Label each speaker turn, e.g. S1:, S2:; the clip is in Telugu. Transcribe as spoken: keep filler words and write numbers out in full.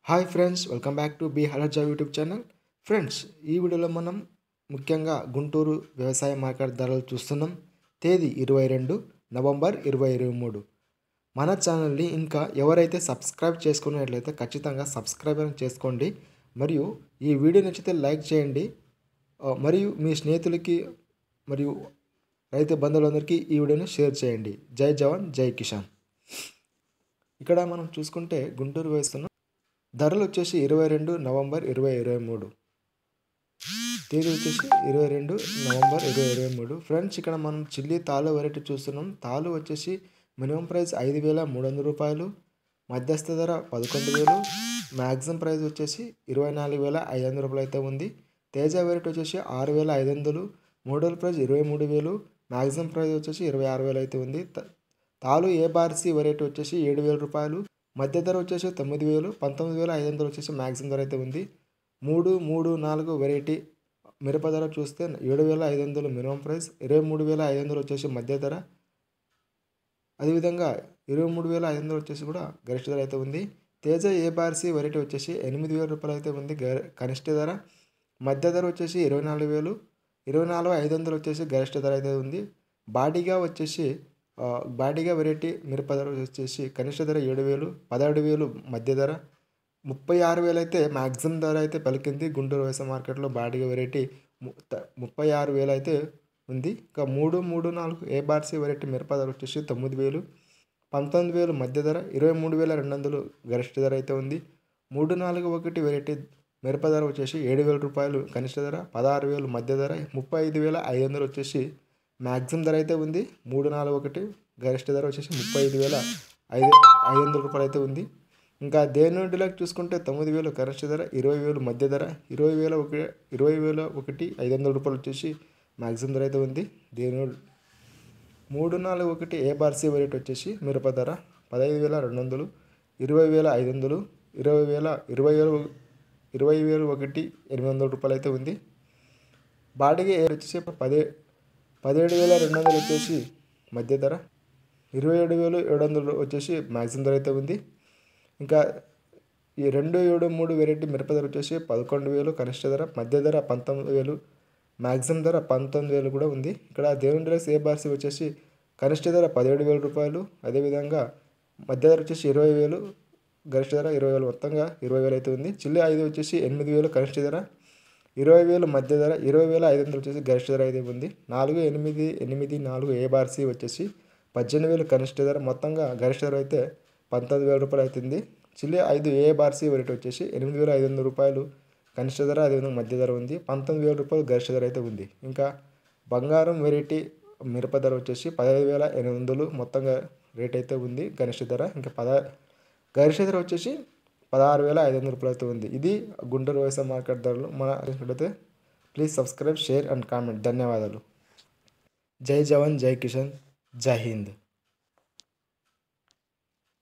S1: Hi friends, welcome back to బీహాలర్జాబ్ యూట్యూబ్ ఛానల్. ఫ్రెండ్స్, ఈ వీడియోలో మనం ముఖ్యంగా గుంటూరు వ్యవసాయ మార్కెట్ ధరలు చూస్తున్నాం. తేదీ ఇరవై రెండు నవంబర్ ఇరవై ఇరవై మూడు. మన ఛానల్ని ఇంకా ఎవరైతే సబ్స్క్రైబ్ చేసుకున్నట్లయితే ఖచ్చితంగా సబ్స్క్రైబ్ చేసుకోండి. మరియు ఈ వీడియో నచ్చితే లైక్ చేయండి. మరియు మీ స్నేహితులకి మరియు రైతు బంధువులందరికీ ఈ వీడియోని షేర్ చేయండి. జై జవాన్ జై కిసాన్. ఇక్కడ మనం చూసుకుంటే గుంటూరు వేస్తున్నాం. ధరలు వచ్చేసి ఇరవై రెండు నవంబర్ ఇరవై ఇరవై మూడు. తేదీ వచ్చేసి ఇరవై రెండు నవంబర్ ఇరవై ఇరవై మూడు. ఫ్రెండ్స్, ఇక్కడ మనం చిల్లీ తాలు వెరైటీ చూస్తున్నాం. తాలు వచ్చేసి మినిమం ప్రైస్ ఐదు వేల మూడు వందల రూపాయలు, మధ్యస్థ ధర పదకొండు వేలు, మ్యాక్సిమం ప్రైస్ వచ్చేసి ఇరవై నాలుగు వేల ఐదు వందల రూపాయలు అయితే ఉంది. తేజ వెరైటీ వచ్చేసి ఆరు వేల ఐదు వందలు, మోడల్ ప్రైస్ ఇరవై మూడు వేలు, మ్యాక్సిమం ప్రైస్ వచ్చేసి ఇరవై ఆరు వేలు అయితే ఉంది. తాలు ఏ బార్సీ వెరైటీ వచ్చేసి ఏడు వేల రూపాయలు, మధ్య ధర వచ్చేసి తొమ్మిది వేలు, పంతొమ్మిది వేల ఐదు వందలు వచ్చేసి మ్యాక్సిమం ధర అయితే ఉంది. మూడు మూడు నాలుగు వెరైటీ మిరప ధర చూస్తే ఏడు వేల ఐదు వందలు మినిమం ప్రైస్, ఇరవై మూడు వేల ఐదు వందలు వచ్చేసి మధ్య ధర, అదేవిధంగా ఇరవై మూడు వేల ఐదు వందలు వచ్చేసి కూడా గరిష్ట ధర అయితే ఉంది. తేజ ఏ బార్సీ వెరైటీ వచ్చేసి ఎనిమిది వేల రూపాయలు అయితే ఉంది కనిష్ట ధర, మధ్య ధర వచ్చేసి ఇరవై నాలుగు వేలు, ఇరవై నాలుగు ఐదు వందలు వచ్చేసి గరిష్ట ధర అయితే ఉంది. బాడీగా వచ్చేసి బాడీగా వెరైటీ మిరప ధర వచ్చేసి కనిష్ట ధర ఏడు వేలు, పదహారు వేలు మధ్య ధర, ముప్పై ఆరు వేలు అయితే మ్యాక్సిమం ధర అయితే పలికింది. గుంటూరు వ్యవసాయ మార్కెట్లో బాడీగా వెరైటీ ముప్పై ఆరు వేలు అయితే ఉంది. ఇంకా మూడు మూడు నాలుగు ఏ బార్సీ వెరైటీ మిరప ధర వచ్చేసి తొమ్మిది వేలు, పంతొమ్మిది వేలు మధ్య ధర, ఇరవై మూడు వేల రెండు వందలు గరిష్ట ధర అయితే ఉంది. మూడు నాలుగు ఒకటి వెరైటీ మిరప ధర వచ్చేసి ఏడు వేల రూపాయలు కనిష్ట ధర, పదహారు వేలు మధ్య ధర, ముప్పై ఐదు వేల ఐదు వందలు వచ్చేసి మ్యాక్సిమం ధర అయితే ఉంది. మూడు నాలుగు ఒకటి గరిష్ట ధర వచ్చేసి ముప్పై ఐదు వేల ఐదు ఐదు వందల రూపాయలు అయితే ఉంది. ఇంకా దేని డిలక్ చూసుకుంటే తొమ్మిది వేలు కనిష్ట ధర, ఇరవై వేలు మధ్య ధర, ఇరవై వేల ఒకటి ఇరవై వేల ఒకటి ఐదు వందల రూపాయలు వచ్చేసి మ్యాక్సిమం ధర అయితే ఉంది. దేని మూడు నాలుగు ఒకటి ఏ బార్సీ వెరైటీ వచ్చేసి మిరప ధర పదహైదు వేల రెండు వందలు, ఇరవై వేల ఐదు వందలు, ఇరవై వేల ఇరవై వేలు ఇరవై వేలు ఒకటి ఎనిమిది వందల రూపాయలు అయితే ఉంది. బాడీగా ఏ వచ్చేసి పదే పదిహేడు వేల రెండు వందలు వచ్చేసి మధ్య ధర, ఇరవై ఏడు వేలు ఏడు వందలు వచ్చేసి మ్యాక్సిమం ధర అయితే ఉంది. ఇంకా ఈ రెండు ఏడు మూడు వెరైటీ మిరప ధర వచ్చేసి పదకొండు వేలు కనిష్ట ధర, మధ్య ధర పంతొమ్మిది వేలు, మ్యాక్సిమం ధర పంతొమ్మిది వేలు కూడా ఉంది. ఇక్కడ దేవుని డ్రెస్ ఏ బార్సీ వచ్చేసి కనిష్ట ధర పదిహేడు వేల రూపాయలు, అదేవిధంగా మధ్య ధర వచ్చేసి ఇరవై వేలు, గరిష్ట ధర ఇరవై వేలు, మొత్తంగా ఇరవై వేలు అయితే ఉంది. చిల్లి ఐదు వచ్చేసి ఎనిమిది వేలు కనిష్ట ధర, ఇరవై వేలు మధ్య ధర, ఇరవై వేల ఐదు వందలు వచ్చేసి గరిష్ట ధర అయితే ఉంది. నాలుగు ఎనిమిది ఎనిమిది నాలుగు ఏ బార్సీ వచ్చేసి పద్దెనిమిది వేలు కనిష్ట ధర, మొత్తంగా గరిష్ట ధర అయితే పంతొమ్మిది వేల రూపాయలు అవుతుంది. చిల్లి ఐదు ఏ బార్సీ వెరైటీ వచ్చేసి ఎనిమిది వేల ఐదు వందల రూపాయలు కనిష్ట ధర, అదేవిధంగా మధ్య ధర ఉంది. పంతొమ్మిది వేల రూపాయలు గరిష్ట ధర అయితే ఉంది. ఇంకా బంగారం వెరైటీ మిరప ధర వచ్చేసి పదహైదు వేల ఎనిమిది వందలు మొత్తంగా రేట్ అయితే ఉంది గరిష్ట ధర. ఇంకా పద గరిష్ట ధర వచ్చేసి పదహారు వేల ఐదు వందల రూపాయలు అయితే ఉంది. ఇది గుంటూరు వ్యవసాయ మార్కెట్ ధరలు. మన అయితే please subscribe, share and comment. ధన్యవాదాలు. జై జవాన్ జై కిసాన్, జై హింద్.